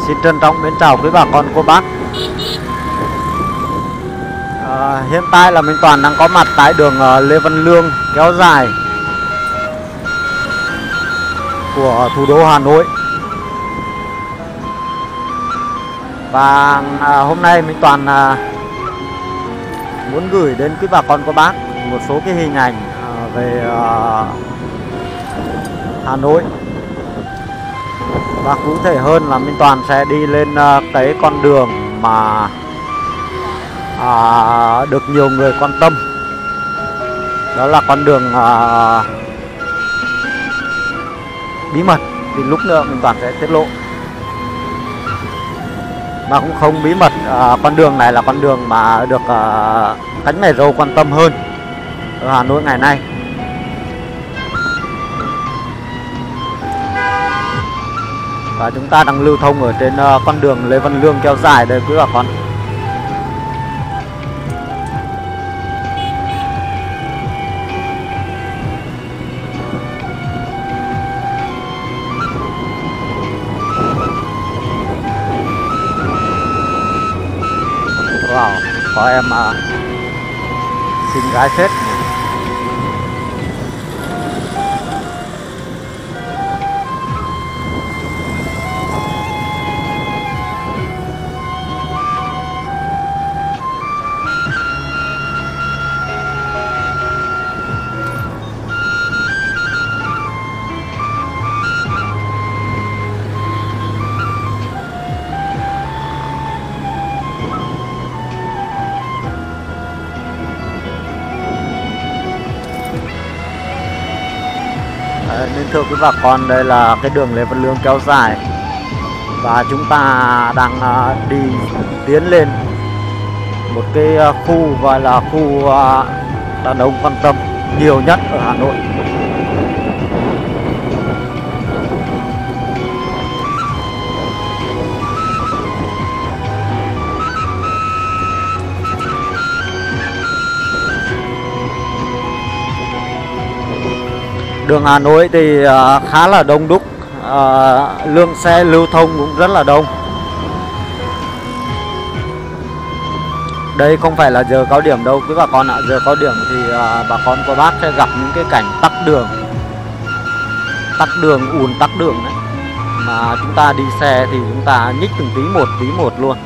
Xin trân trọng mến chào quý bà con cô bác. Hiện tại là Minh Toàn đang có mặt tại đường Lê Văn Lương kéo dài của thủ đô Hà Nội. Và hôm nay Minh Toàn muốn gửi đến quý bà con cô bác một số cái hình ảnh về Hà Nội. Và cụ thể hơn là Minh Toàn sẽ đi lên cái con đường mà được nhiều người quan tâm. Đó là con đường bí mật, thì lúc nữa Minh Toàn sẽ tiết lộ. Mà cũng không bí mật, con đường này là con đường mà được cánh mày râu quan tâm hơn ở Hà Nội ngày nay. Và chúng ta đang lưu thông ở trên con đường Lê Văn Lương kéo dài đây quý bà con. Wow, có em xinh gái phết. Nên thưa quý bà con, đây là cái đường Lê Văn Lương kéo dài và chúng ta đang đi tiến lên một cái khu gọi là khu đàn ông quan tâm nhiều nhất ở Hà Nội. Đường Hà Nội thì khá là đông đúc, lượng xe lưu thông cũng rất là đông. Đây không phải là giờ cao điểm đâu quý bà con ạ. Giờ cao điểm thì bà con cô bác sẽ gặp những cái cảnh tắc đường, ùn tắc đường đấy. Mà chúng ta đi xe thì chúng ta nhích từng tí một luôn.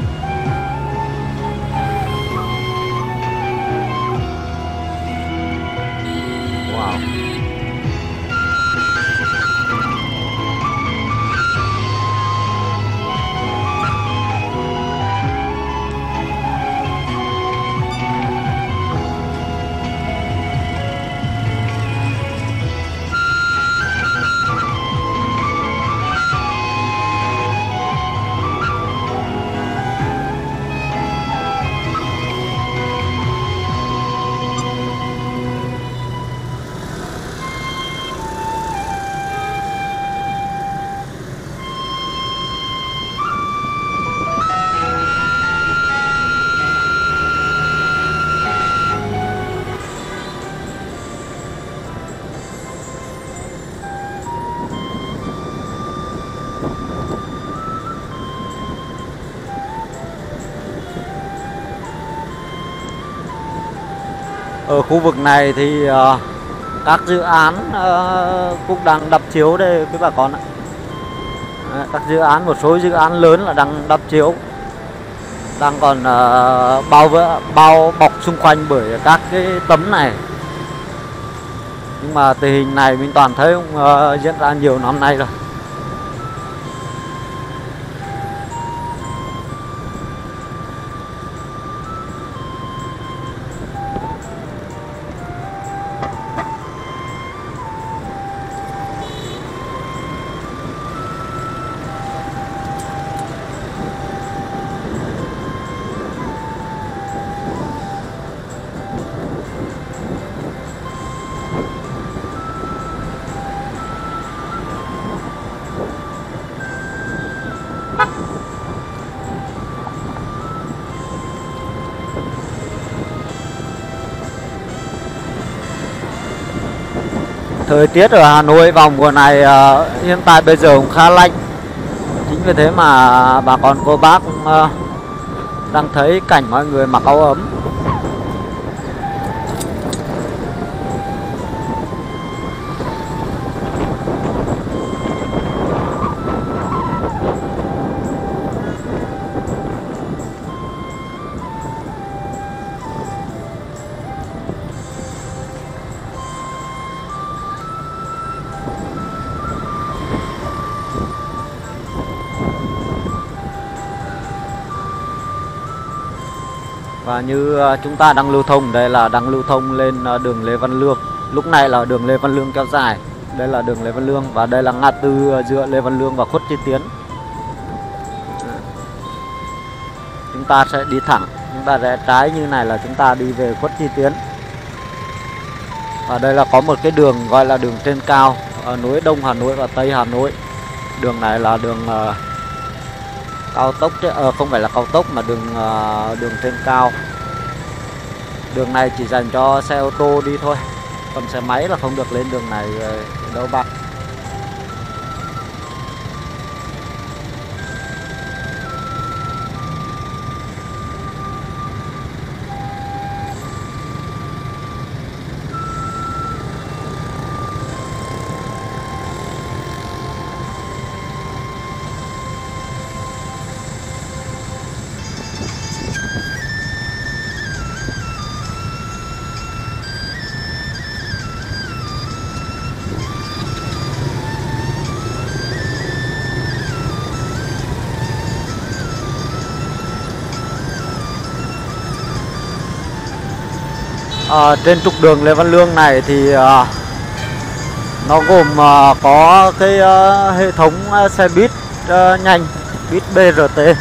Ở khu vực này thì các dự án cũng đang đắp chiếu đây quý bà con ạ. Các dự án, một số dự án lớn là đang đắp chiếu, đang còn bao bọc xung quanh bởi các cái tấm này. Nhưng mà tình hình này mình toàn thấy cũng diễn ra nhiều năm nay rồi. Thời tiết ở Hà Nội vào mùa này hiện tại bây giờ cũng khá lạnh. Chính Chính vì thế mà bà con cô bác đang thấy cảnh mọi người mặc áo ấm. Và như chúng ta đang lưu thông, đây là đang lưu thông lên đường Lê Văn Lương. Lúc này là đường Lê Văn Lương kéo dài. Đây là đường Lê Văn Lương và đây là ngã tư giữa Lê Văn Lương và Khuất Duy Tiến. Chúng ta sẽ đi thẳng, chúng ta rẽ trái như này là chúng ta đi về Khuất Duy Tiến. Và đây là có một cái đường gọi là đường trên cao, nối Đông Hà Nội và Tây Hà Nội. Đường này là đường cao tốc chứ không phải là cao tốc mà đường trên cao. Đường này chỉ dành cho xe ô tô đi thôi, còn xe máy là không được lên đường này đâu bác. Trên trục đường Lê Văn Lương này thì nó gồm có cái hệ thống xe buýt nhanh, buýt BRT.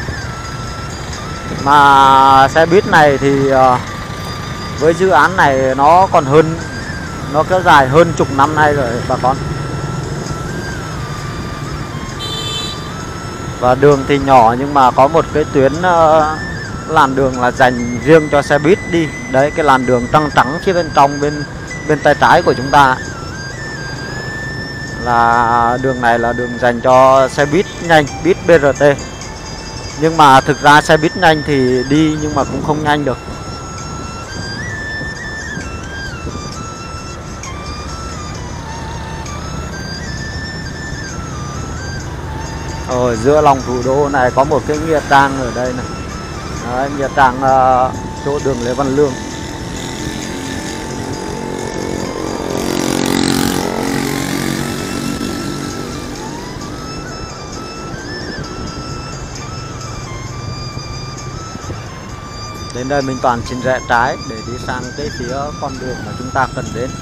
Mà xe buýt này thì với dự án này nó còn hơn, nó kéo dài hơn chục năm nay rồi bà con. Và đường thì nhỏ nhưng mà có một cái tuyến làn đường là dành riêng cho xe buýt đi. Đấy, cái làn đường trắng trắng phía bên trong, bên tay trái của chúng ta là đường này là đường dành cho xe buýt nhanh, buýt BRT. Nhưng mà thực ra xe buýt nhanh thì đi nhưng mà cũng không nhanh được. Ở giữa lòng thủ đô này có một cái nghĩa trang ở đây này. Đấy, nghĩa trang chỗ đường Lê Văn Lương. Đến đây mình toàn xin rẽ trái để đi sang cái phía con đường mà chúng ta cần đến.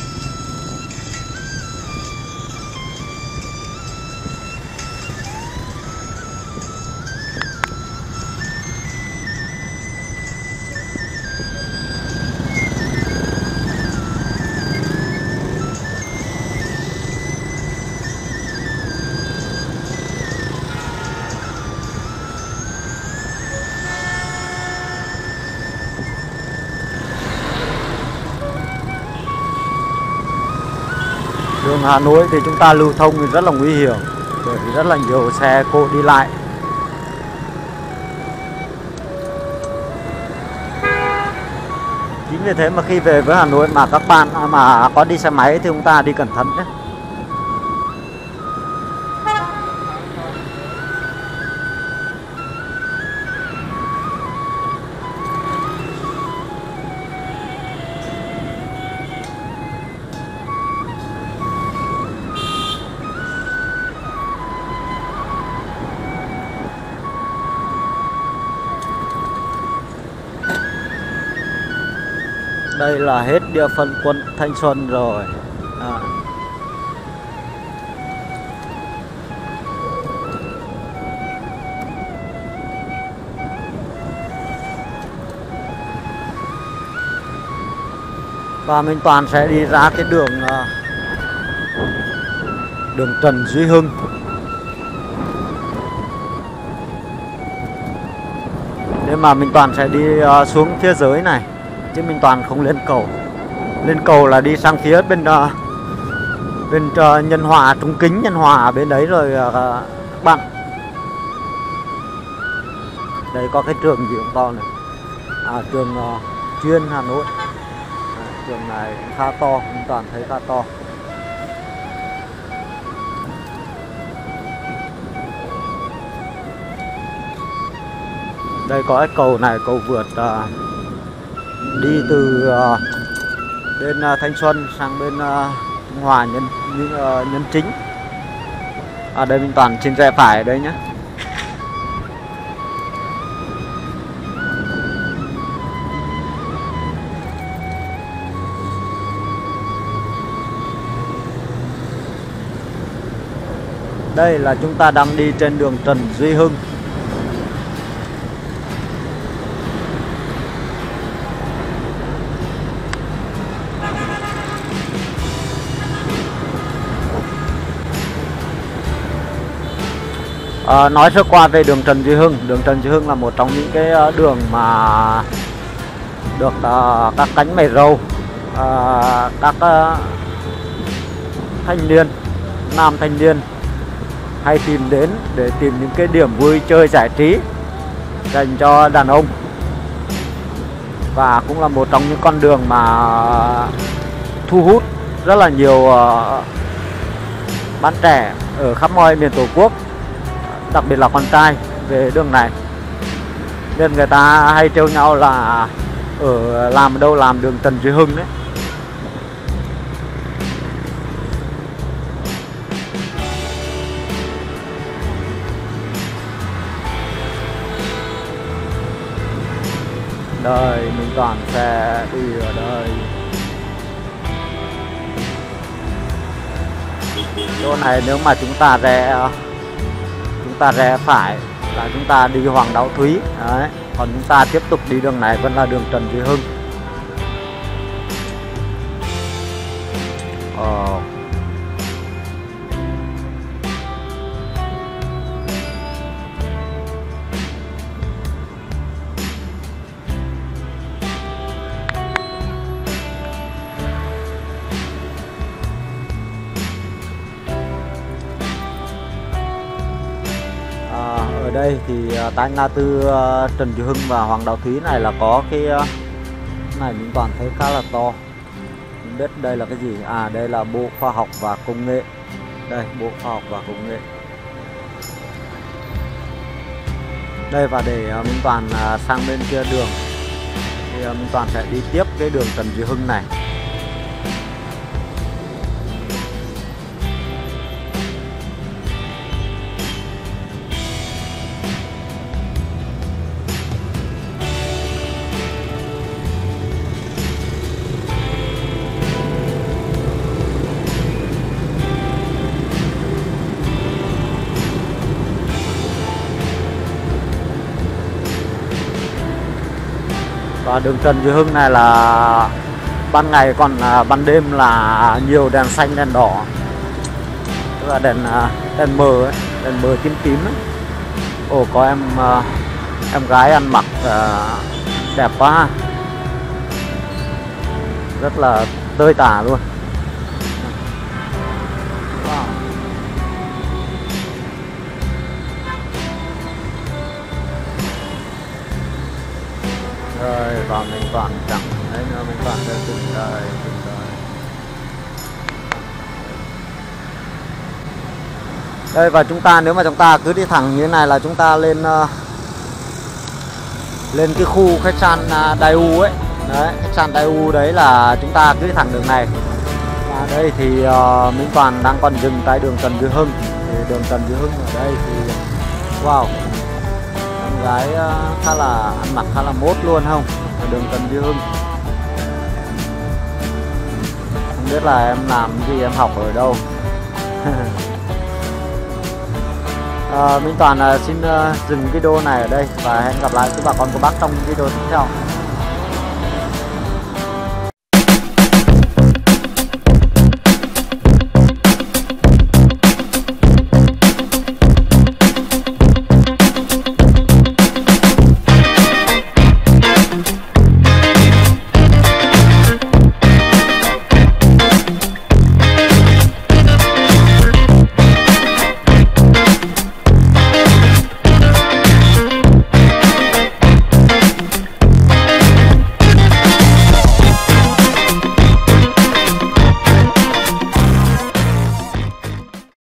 Đường Hà Nội thì chúng ta lưu thông thì rất là nguy hiểm, bởi vì rất là nhiều xe cộ đi lại. Chính vì thế mà khi về với Hà Nội mà các bạn mà có đi xe máy thì chúng ta đi cẩn thận nhé. Đây là hết địa phận quận Thanh Xuân rồi. Và mình toàn sẽ đi ra cái đường Trần Duy Hưng. Nhưng mà mình toàn sẽ đi xuống phía dưới này, chứ mình toàn không lên cầu. Lên cầu là đi sang phía bên Nhân Hòa, Trung Kính Nhân Hòa bên đấy rồi các bạn. Đây có cái trường gì cũng to này. Trường chuyên Hà Nội. Trường này cũng khá to, Minh Toàn thấy khá to. Đây có cái cầu này, cầu vượt đi từ bên Thanh Xuân sang bên Hòa Nhân Chính. Đây Minh Toàn trên rẽ phải ở đây nhé. Đây là chúng ta đang đi trên đường Trần Duy Hưng. Nói sơ qua về đường Trần Duy Hưng. Đường Trần Duy Hưng là một trong những cái đường mà được các cánh mày râu, các thanh niên, nam thanh niên hay tìm đến để tìm những cái điểm vui chơi giải trí dành cho đàn ông. Và cũng là một trong những con đường mà thu hút rất là nhiều bạn trẻ ở khắp mọi miền Tổ quốc, đặc biệt là con trai về đường này. Nên người ta hay trêu nhau là ở làm đâu làm đường Trần Duy Hưng đấy. Đây Minh Toàn sẽ đi ở đây. Chỗ này nếu mà chúng ta rẽ phải là chúng ta đi Hoàng Đạo Thúy đấy. Còn chúng ta tiếp tục đi đường này vẫn là đường Trần Duy Hưng. Ở đây thì tại ngã tư Trần Duy Hưng và Hoàng Đạo Thúy này là có cái này mình toàn thấy khá là to. Không biết đây là cái gì. Đây là Bộ Khoa học và Công nghệ. Đây, Bộ Khoa học và Công nghệ. Đây, và để Minh Toàn sang bên kia đường thì Minh Toàn sẽ đi tiếp cái đường Trần Duy Hưng này. Và đường Trần Duy Hưng này là ban ngày, còn ban đêm là nhiều đèn xanh đèn đỏ, tức là đèn mờ ấy, đèn mờ tím tím ấy. Ồ, có em gái ăn mặc đẹp quá, rất là tơi tả luôn. Wow. Rồi vào mình toàn chẳng đấy nữa, mình toàn sẽ từng đời. Đây, và chúng ta nếu mà chúng ta cứ đi thẳng như thế này là chúng ta lên cái khu khách sạn Daewoo ấy. Đấy, khách sạn Daewoo đấy là chúng ta cứ đi thẳng đường này. Và đây thì Minh Toàn đang còn dừng tại đường Trần Duy Hưng. Thì đường Trần Duy Hưng ở đây thì wow, em gái khá là ăn mặc khá là mốt luôn không? Ở đường Trần Duy Hưng. Không biết là em làm gì, em học ở đâu. Minh Toàn xin dừng video này ở đây và hẹn gặp lại các bà con cô bác trong video tiếp theo.